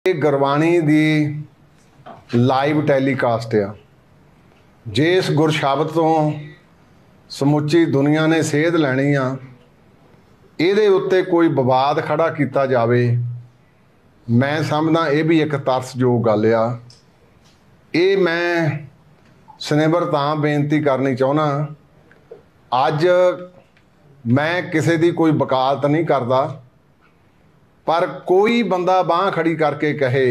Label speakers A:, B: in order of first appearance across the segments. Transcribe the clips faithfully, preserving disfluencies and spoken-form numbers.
A: ਇਹ ਗੁਰਬਾਣੀ ਦੀ live telecast ਆ। ਜਿਸ ਗੁਰਸ਼ਬਦ ਤੋਂ ਸਮੁੱਚੀ ਦੁਨੀਆ ने ਸੇਧ ਲੈਣੀ ਆ, ਇਹਦੇ ਉੱਤੇ ਕੋਈ ਵਿਵਾਦ ਖੜਾ ਕੀਤਾ ਜਾਵੇ, मैं समझदा ये भी एक तरसयोग गल आ। ये मैं सनेबर तां बेनती करनी चाहना, अज मैं किसी की कोई वकालत नहीं करता, पर कोई बंदा बांह खड़ी करके कहे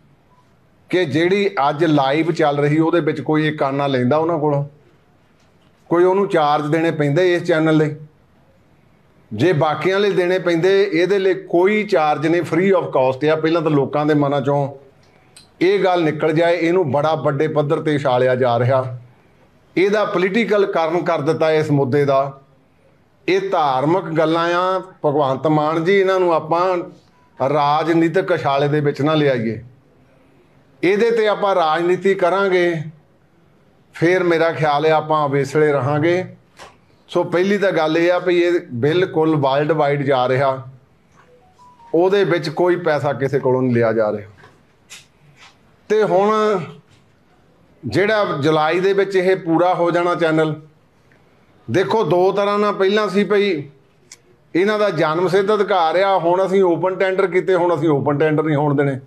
A: कि जिहड़ी अज लाइव चल रही उहदे विच कोई एक काना लैंदा उन्हां कोलों, कोई उहनूं चार्ज देने पैंदे इस चैनल लई, जे बाकियां लई देने पैंदे इहदे लई कोई चार्ज नहीं, फ्री ऑफ कॉस्ट आ। पहलां तां लोकां दे मनां चों ये गल निकल जाए, इहनूं बड़ा वड्डे पद्धर ते छालिया जा रहा, इहदा पोलीटिकल कारण कर दिता इस मुद्दे दा। ये धार्मिक गल्लां आ। भगवंत मान जी इन्हां नूं आपां राजनीतिक छाले दे विच ना लिआईए, इहदे ते आपां राजनीति करांगे फिर मेरा ख्याल है आपां अवेसले रहांगे। सो पहली तो गल यह भी ये बिल्कुल वर्ल्ड वाइड जा रहा, उहदे विच कोई पैसा किसी कोलों नहीं लिया जा रहा। तो हुण जिहड़ा जुलाई दे विच ये पूरा हो जाना चैनल, देखो दो तरह ना पहला सी पई इन्हां दा जन्म सिद्ध अधिकार आ, हुण असीं ओपन टेंडर कीते, हुण असीं ओपन टेंडर नहीं होण देने।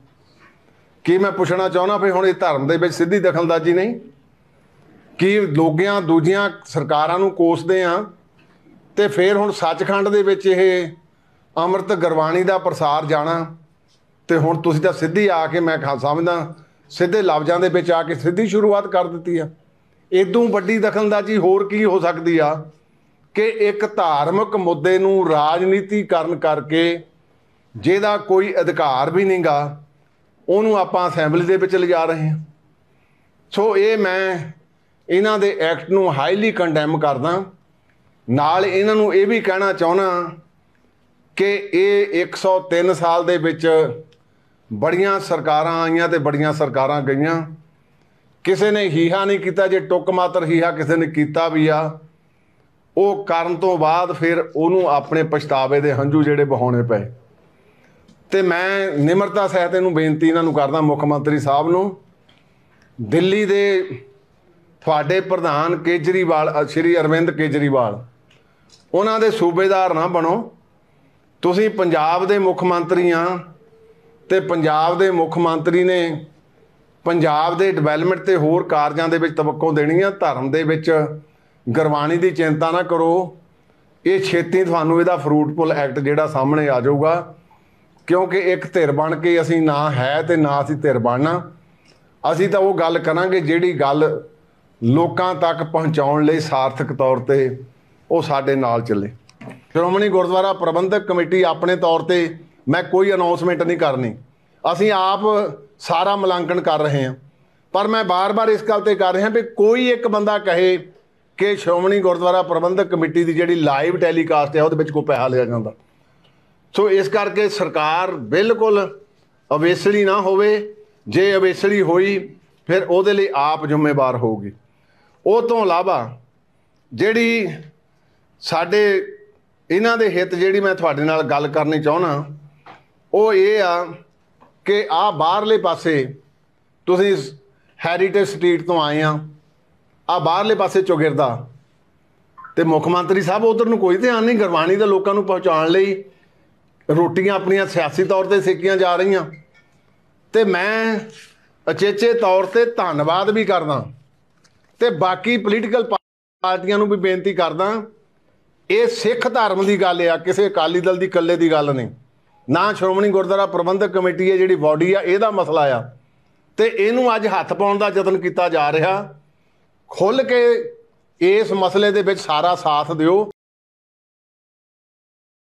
A: की मैं पुछना चाहुंदा भी हुण इह धर्म दे विच सीधी दखलअंदाजी नहीं कि लोगियां दूजियां सरकारां नूं कोसदे आ, ते फिर हुण सचखंड दे विच इह अमृत गुरबाणी दा प्रसार जाना, ते हुण तुसीं तां सीधी आके मैं समझदा सीधे लफ्ज़ां दे विच आके सीधी शुरुआत कर दित्ती आ। इदों वड्डी दखलअंदाजी होर की हो सकदी आ कि एक धार्मिक मुद्दे नूं राजनीतिकरण करके जिहदा कोई अधिकार भी नहीं गा उहनूं आपां असैंबली दे विच लिजा रहे हां। सो ये मैं इन्हां दे एक्ट नूं हाईली कंडैम करदा। नाल इन्हां नूं ये भी कहना चाहुंदा कि ये एक सौ तीन साल दे विच बड़ियां सरकारां आईयां ते बड़ियां सरकारां गईयां, किसी ने हीहा नहीं किया। जे टुक मात्र हीहा किसी ने किया भी आ, वो करन तो बाद फिर उहनूं अपने पछतावे दे हंझू जिहड़े बहाउणे पए। ते मैं निमरता सहित इहनूं बेनती इन्हां नूं करदा, मुख मंत्री साहब नूं, दिल्ली दे तुहाडे प्रधान केजरीवाल श्री अरविंद केजरीवाल उन्हां दे सूबेदार ना बनो। तुसीं पंजाब दे मुख मंत्री आ, ते पंजाब दे मुख मंत्री ने पंजाब दे डिवेलपमेंट ते होर कारजां दे विच तवक्को देनी आ। धर्म दे विच गुरबाणी दी चिंता ना करो, ये छेती तुहानूं इहदा फ्रूटफुल एक्ट जिहड़ा सामने आ जाऊगा, क्योंकि एक धिर बन के असीं ना है ते ना असीं धिर बनना। असीं तां वो गल करांगे जिहड़ी गल लोकां तक पहुँचाउण लई सार्थक तौर ते वो साडे नाल चले। श्रोमणी गुरुद्वारा प्रबंधक कमेटी अपने तौर ते मैं कोई अनाउंसमेंट नहीं करनी, असीं आप सारा मुलांकन कर रहे हैं, पर मैं बार बार इस गल ते कर रहा भी कोई एक बंदा कहे कि श्रोमणी गुरुद्वारा प्रबंधक कमेटी की जिहड़ी लाइव टैलीकास्ट है उहदे विच कोई पैसा लिया जाता। सो इस करके सरकार बिल्कुल अवेसली ना होवे, जे अवेसली होई फिर उहदे लई आप जिम्मेवार होगी। ਉਹ ਤੋਂ ਇਲਾਵਾ ਜਿਹੜੀ ਸਾਡੇ ਇਹਨਾਂ ਦੇ ਹਿੱਤ ਜਿਹੜੀ ਮੈਂ ਤੁਹਾਡੇ ਨਾਲ ਗੱਲ ਕਰਨੀ ਚਾਹੁੰਦਾ ਉਹ ਇਹ ਆ ਕਿ ਆ ਬਾਹਰਲੇ ਪਾਸੇ ਤੁਸੀਂ ਹੈਰੀਟੇਜ ਸਟਰੀਟ ਤੋਂ ਆਏ ਆ, ਆ ਬਾਹਰਲੇ ਪਾਸੇ ਚੌਗਿਰਦਾ ਤੇ ਮੁੱਖ ਮੰਤਰੀ ਸਾਹਿਬ ਉਧਰ ਨੂੰ ਕੋਈ ਧਿਆਨ ਨਹੀਂ। ਗੁਰਬਾਣੀ ਦੇ ਲੋਕਾਂ ਨੂੰ ਪਹੁੰਚਾਉਣ ਲਈ ਰੋਟੀਆਂ ਆਪਣੀਆਂ ਸਿਆਸੀ ਤੌਰ ਤੇ ਸੇਕੀਆਂ ਜਾ ਰਹੀਆਂ, ਤੇ ਮੈਂ ਅਚੇਚੇ ਤੌਰ ਤੇ ਧੰਨਵਾਦ ਵੀ ਕਰਦਾ ਤੇ बाकी पोलीटिकल पार्टियां भी बेनती करदा, ये सिख धर्म की गल आ, किसी अकाली दल की कल्ले की गल नहीं, ना श्रोमणी गुरुद्वारा प्रबंधक कमेटी है जिहड़ी बॉडी आ इहदा मसला आ, ते इहनूं अज हत्थ पाउण दा यतन कीता जा रहा। खुल के इस मसले दे विच सारा साथ दिओ।